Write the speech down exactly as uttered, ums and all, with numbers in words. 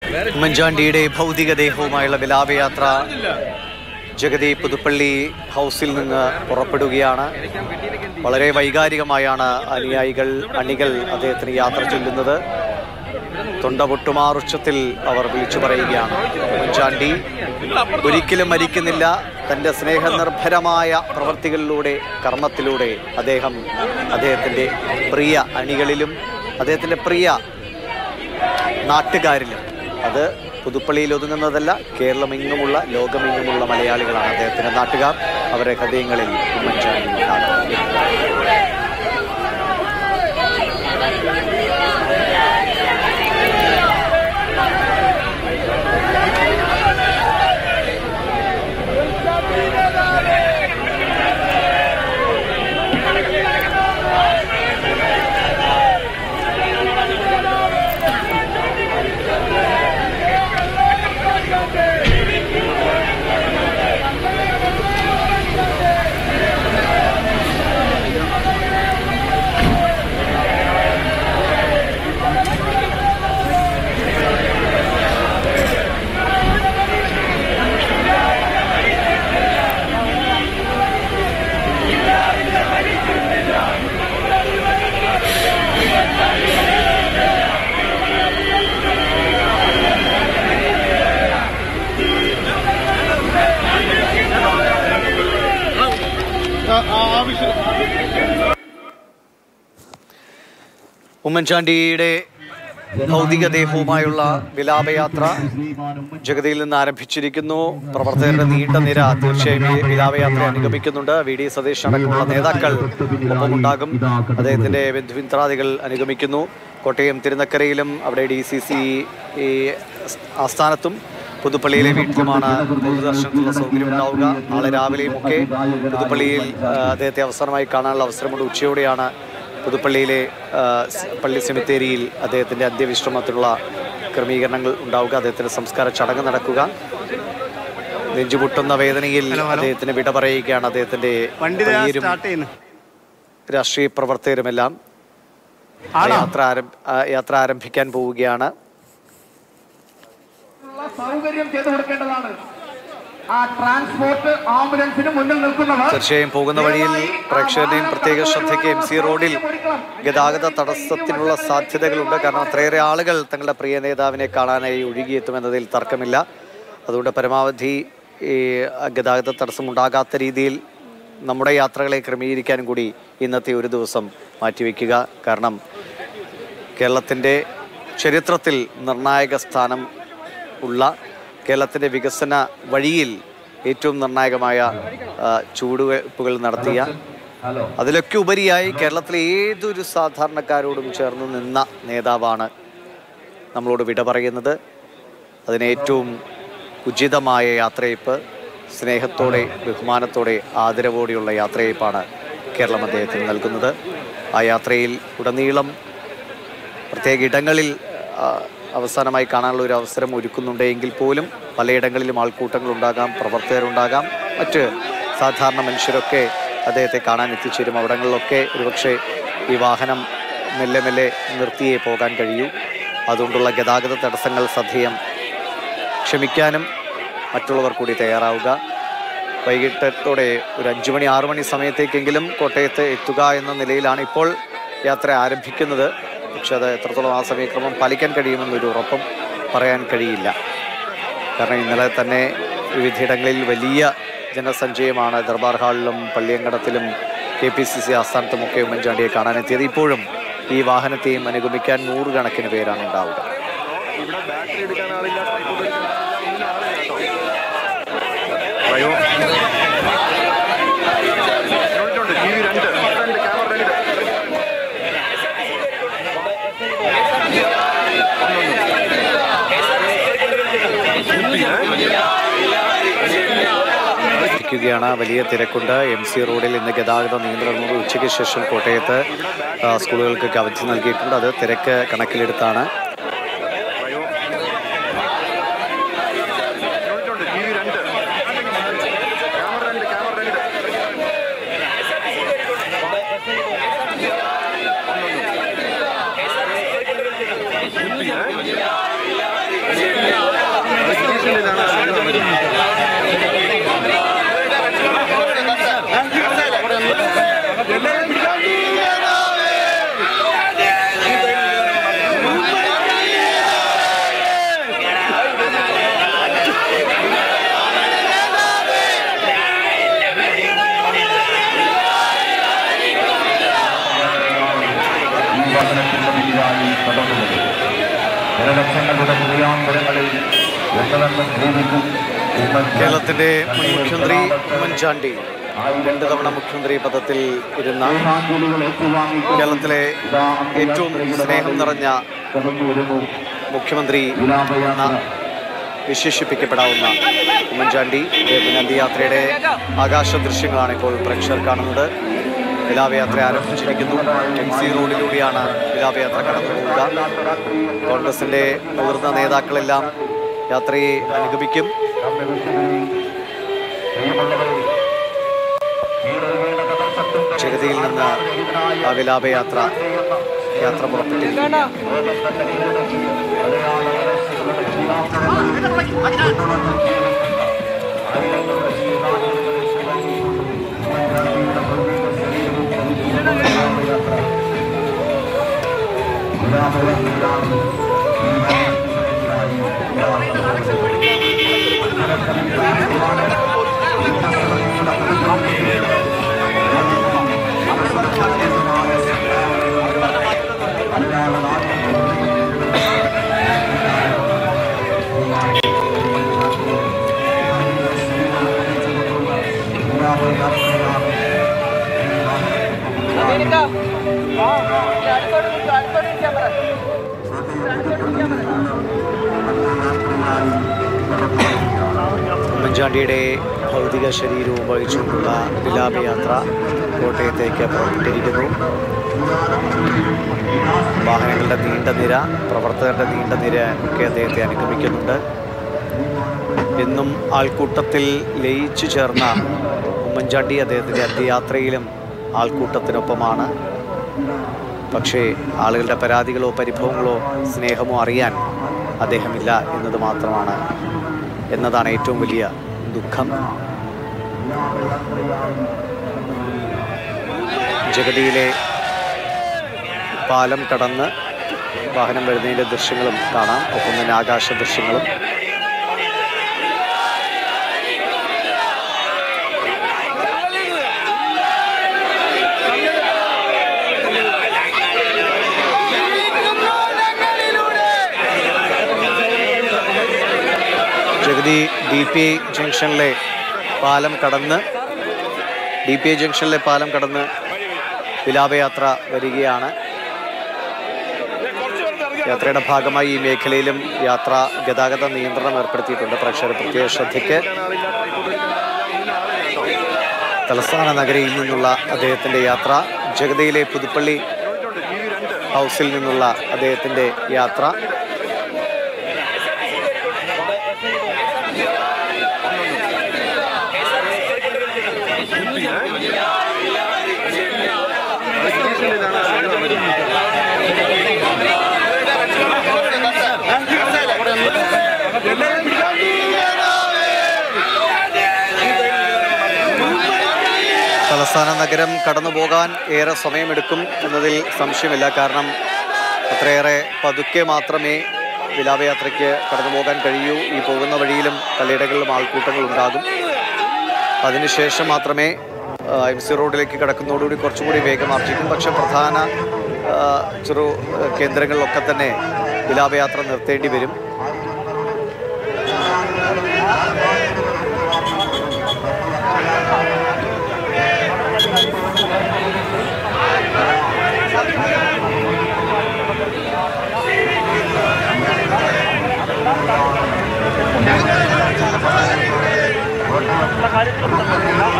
ഉമ്മൻചാണ്ടിയുടെ ഭൗതികദേഹവുമായുള്ള വിലാപയാത്ര ജഗതി പുതുപ്പള്ളി ഹൗസിൽ നിന്ന് പുറപ്പെടുകയാണ്. വളരെ വൈകാരികമായാണ് അനുയായികൾ അണികൾ അദ്ദേഹത്തിന് യാത്ര ചൊല്ലുന്നത്. തൊണ്ടപൊട്ടുമാറുച്ചത്തിൽ അവർ വിളിച്ചു പറയുകയാണ്, ഉമ്മൻചാണ്ടി ഒരിക്കലും മരിക്കുന്നില്ല. തൻ്റെ സ്നേഹനിർഭരമായ പ്രവൃത്തികളിലൂടെ, കർമ്മത്തിലൂടെ അദ്ദേഹം അദ്ദേഹത്തിൻ്റെ പ്രിയ അണികളിലും അദ്ദേഹത്തിൻ്റെ പ്രിയ നാട്ടുകാരിലും, അത് പുതുപ്പള്ളിയിൽ ഒതുങ്ങുന്നതല്ല, കേരളമെങ്ങുമുള്ള ലോകമെങ്ങുമുള്ള മലയാളികളാണ് അദ്ദേഹത്തിൻ്റെ നാട്ടുകാർ. അവരുടെ ഹൃദയങ്ങളിൽ ഉമ്മൻചാണ്ടി ഉണ്ടാകും. ഉമ്മൻചാണ്ടിയുടെ ഭൗതികദേഹവുമായുള്ള വിലാപയാത്ര ജഗതിയിൽ നിന്ന് ആരംഭിച്ചിരിക്കുന്നു. പ്രവർത്തകരുടെ നീണ്ട നിര തീർച്ചയായും ഈ വിലാപയാത്ര അനുഗമിക്കുന്നുണ്ട്. വി ഡി സതീഷ് അടക്കമുള്ള നേതാക്കൾ ഒപ്പമുണ്ടാകും. അദ്ദേഹത്തിൻ്റെ ബന്ധുമിത്രാദികൾ അനുഗമിക്കുന്നു. കോട്ടയം തിരുനക്കരയിലും അവിടെ ഡി സി സി ആസ്ഥാനത്തും പുതുപ്പള്ളിയിലെ വീട്ടിലുമാണ് പൊതുദർശനത്തിനുള്ള സൗകര്യം ഉണ്ടാവുക. നാളെ രാവിലെയും ഒക്കെ പുതുപ്പള്ളിയിൽ അദ്ദേഹത്തെ അവസാനമായി കാണാനുള്ള അവസരമുണ്ട്. ഉച്ചയോടെയാണ് പുതുപ്പള്ളിയിലെ പള്ളി സെമിത്തേരിയിൽ അദ്ദേഹത്തിൻ്റെ അന്ത്യവിശ്രമത്തിനുള്ള ക്രമീകരണങ്ങൾ ഉണ്ടാവുക. അദ്ദേഹത്തിൻ്റെ സംസ്കാര ചടങ്ങ് നടക്കുക. നെഞ്ചുപൊട്ടുന്ന വേദനയിൽ അദ്ദേഹത്തിന് വിട പറയുകയാണ് അദ്ദേഹത്തിൻ്റെ രാഷ്ട്രീയ പ്രവർത്തകരുമെല്ലാം. യാത്ര യാത്ര ആരംഭിക്കാൻ പോവുകയാണ്. സൗകര്യം ചെയ്തു കൊടുക്കേണ്ടതാണ്. തീർച്ചയായും പോകുന്ന വഴിയിൽ പ്രേക്ഷകരുടെയും പ്രത്യേക ശ്രദ്ധയ്ക്ക് എം സി റോഡിൽ ഗതാഗത തടസ്സത്തിനുള്ള സാധ്യതകളുണ്ട്. കാരണം അത്രയേറെ ആളുകൾ തങ്ങളുടെ പ്രിയ നേതാവിനെ കാണാനായി ഒഴുകിയെത്തുമെന്നതിൽ തർക്കമില്ല. അതുകൊണ്ട് പരമാവധി ഈ ഗതാഗത തടസ്സം ഉണ്ടാകാത്ത രീതിയിൽ നമ്മുടെ യാത്രകളെ ക്രമീകരിക്കാനും കൂടി ഇന്നത്തെ ഒരു ദിവസം മാറ്റിവെക്കുക. കാരണം കേരളത്തിൻ്റെ ചരിത്രത്തിൽ നിർണായക സ്ഥാനം ഉള്ള, കേരളത്തിൻ്റെ വികസന വഴിയിൽ ഏറ്റവും നിർണായകമായ ചുവടുവയ്പ്പുകൾ നടത്തിയ, അതിലൊക്കെ ഉപരിയായി കേരളത്തിലെ ഏതൊരു സാധാരണക്കാരോടും ചേർന്ന് നിന്ന നേതാവാണ് നമ്മളോട് വിട പറയുന്നത്. അതിനേറ്റവും ഉചിതമായ യാത്രയയപ്പ്, സ്നേഹത്തോടെ, ബഹുമാനത്തോടെ, ആദരവോടെയുള്ള യാത്രയയപ്പാണ് കേരളം അദ്ദേഹത്തിന് നൽകുന്നത്. ആ യാത്രയിൽ ഉടനീളം പ്രത്യേക ഇടങ്ങളിൽ അവസാനമായി കാണാനുള്ള ഒരു അവസരം ഒരുക്കുന്നുണ്ടെങ്കിൽ പോലും പലയിടങ്ങളിലും ആൾക്കൂട്ടങ്ങളുണ്ടാകാം, പ്രവർത്തകരുണ്ടാകാം, മറ്റ് സാധാരണ മനുഷ്യരൊക്കെ അദ്ദേഹത്തെ കാണാൻ എത്തിച്ചേരും. അവിടങ്ങളിലൊക്കെ ഒരുപക്ഷെ ഈ വാഹനം മെല്ലെ മെല്ലെ നിർത്തിയേ പോകാൻ കഴിയൂ. അതുകൊണ്ടുള്ള ഗതാഗത തടസ്സങ്ങൾ സധേയം ക്ഷമിക്കാനും മറ്റുള്ളവർ കൂടി തയ്യാറാവുക. വൈകിട്ടത്തോടെ ഒരു അഞ്ചു മണി ആറു മണി സമയത്തേക്കെങ്കിലും കോട്ടയത്ത് എത്തുക എന്ന നിലയിലാണ് ഇപ്പോൾ യാത്ര ആരംഭിക്കുന്നത്. പക്ഷെ അത് എത്രത്തോളം ആ സമയക്രമം പാലിക്കാൻ കഴിയുമെന്നൊരു ഉറപ്പും പറയാൻ കഴിയില്ല. കാരണം ഇന്നലെ തന്നെ വിവിധയിടങ്ങളിൽ വലിയ ജനസഞ്ചയമാണ് ദർബാർ ഹാളിലും പള്ളിയങ്കടത്തിലും കെ പി സി സി ആസ്ഥാനത്തുമൊക്കെ ഉമ്മൻചാണ്ടിയെ കാണാനെത്തിയത്. ഇപ്പോഴും ഈ വാഹനത്തെയും അനുഗമിക്കാൻ നൂറുകണക്കിന് പേരാണ് ഉണ്ടാവുക. ാണ് വലിയ തിരക്കുണ്ട്. എം സി റോഡിൽ ഇന്ന് ഗതാഗത നിയന്ത്രണങ്ങൾ ഉച്ചയ്ക്ക് ശേഷം കോട്ടയത്ത് സ്കൂളുകൾക്കൊക്കെ അവധി നൽകിയിട്ടുണ്ട്. അത് തിരക്ക് കണക്കിലെടുത്താണ്. Yeah. കേരളത്തിന്റെ മുൻ മുഖ്യമന്ത്രി ഉമ്മൻചാണ്ടി രണ്ട് തവണ മുഖ്യമന്ത്രി പദത്തിൽ ഇരുന്ന കേരളത്തിലെ ഏറ്റവും സ്നേഹം നിറഞ്ഞ മുഖ്യമന്ത്രി എന്ന വിശേഷിപ്പിക്കപ്പെടാവുന്ന ഉമ്മൻചാണ്ടി അദ്ദേഹത്തിന്റെ അന്ത്യയാത്രയുടെ ആകാശ ദൃശ്യങ്ങളാണ് ഇപ്പോൾ പ്രേക്ഷകർ കാണുന്നത്. വിലാപയാത്ര ആരംഭിച്ചിരിക്കുന്നു. എം സി റോഡിലൂടെയാണ് വിലാപയാത്ര കടന്നു പോവുക. കോൺഗ്രസിന്റെ മുതിർന്ന നേതാക്കളെല്ലാം യാത്രയെ അനുഗമിക്കും. ജഗതിയിൽ നിന്ന് ആ വിലാപയാത്ര യാത്ര പുറപ്പെട്ടിരിക്കുന്നു. ഉമ്മൻചാണ്ടിയുടെ ഭൗതിക ശരീരവും വഹിച്ചുകൊണ്ടുള്ള വിലാപയാത്ര കോട്ടയത്തേക്ക് പുറപ്പെട്ടിരിക്കുന്നു. വാഹനങ്ങളുടെ നീണ്ട നിര, പ്രവർത്തകരുടെ നീണ്ട നിര ഒക്കെ അദ്ദേഹത്തെ അനുഗമിക്കുന്നുണ്ട്. എന്നും ആൾക്കൂട്ടത്തിൽ ലയിച്ചു ചേർന്ന ഉമ്മൻചാണ്ടി അദ്ദേഹത്തിൻ്റെ അന്ത്യയാത്രയിലും ആൾക്കൂട്ടത്തിനൊപ്പമാണ്. പക്ഷേ ആളുകളുടെ പരാതികളോ പരിഭവങ്ങളോ സ്നേഹമോ അറിയാൻ അദ്ദേഹമില്ല എന്നത് മാത്രമാണ് എന്നതാണ് ഏറ്റവും വലിയ ദുഃഖം. ജഗതിയിലെ പാലം കടന്ന് വാഹനം വരുന്നതിൻ്റെ ദൃശ്യങ്ങളും കാണാം. ഒപ്പം തന്നെ ആകാശ ദൃശ്യങ്ങളും. ജഗതി ഡി പി ഐ ജംഗ്ഷനിലെ പാലം കടന്ന് ഡി പി ഐ ജംഗ്ഷനിലെ പാലം കടന്ന് വിലാപയാത്ര വരികയാണ്. യാത്രയുടെ ഭാഗമായി ഈ മേഖലയിലും യാത്ര ഗതാഗത നിയന്ത്രണം ഏർപ്പെടുത്തിയിട്ടുണ്ട്. പ്രേക്ഷകർ പ്രത്യേക ശ്രദ്ധയ്ക്ക്. തലസ്ഥാന നഗരിയിൽ നിന്നുള്ള അദ്ദേഹത്തിൻ്റെ യാത്ര, ജഗതിയിലെ പുതുപ്പള്ളി ഹൗസിൽ നിന്നുള്ള അദ്ദേഹത്തിൻ്റെ യാത്ര, തലസ്ഥാന നഗരം കടന്നു പോകാൻ ഏറെ സമയമെടുക്കും എന്നതിൽ സംശയമില്ല. കാരണം അത്രയേറെ പതുക്കെ മാത്രമേ വിലാപയാത്രയ്ക്ക് കടന്നു പോകാൻ കഴിയൂ. ഈ പോകുന്ന വഴിയിലും പലയിടങ്ങളിലും ആൾക്കൂട്ടങ്ങൾ ഉണ്ടാകും. അതിനുശേഷം മാത്രമേ എം സി റോഡിലേക്ക് കടക്കുന്നതോടുകൂടി കുറച്ചുകൂടി വേഗം ആർജിക്കും. പക്ഷെ പ്രധാന ചെറു കേന്ദ്രങ്ങളിലൊക്കെ തന്നെ വിലാപയാത്ര നിർത്തേണ്ടി വരും. കാര്യത്തിൽ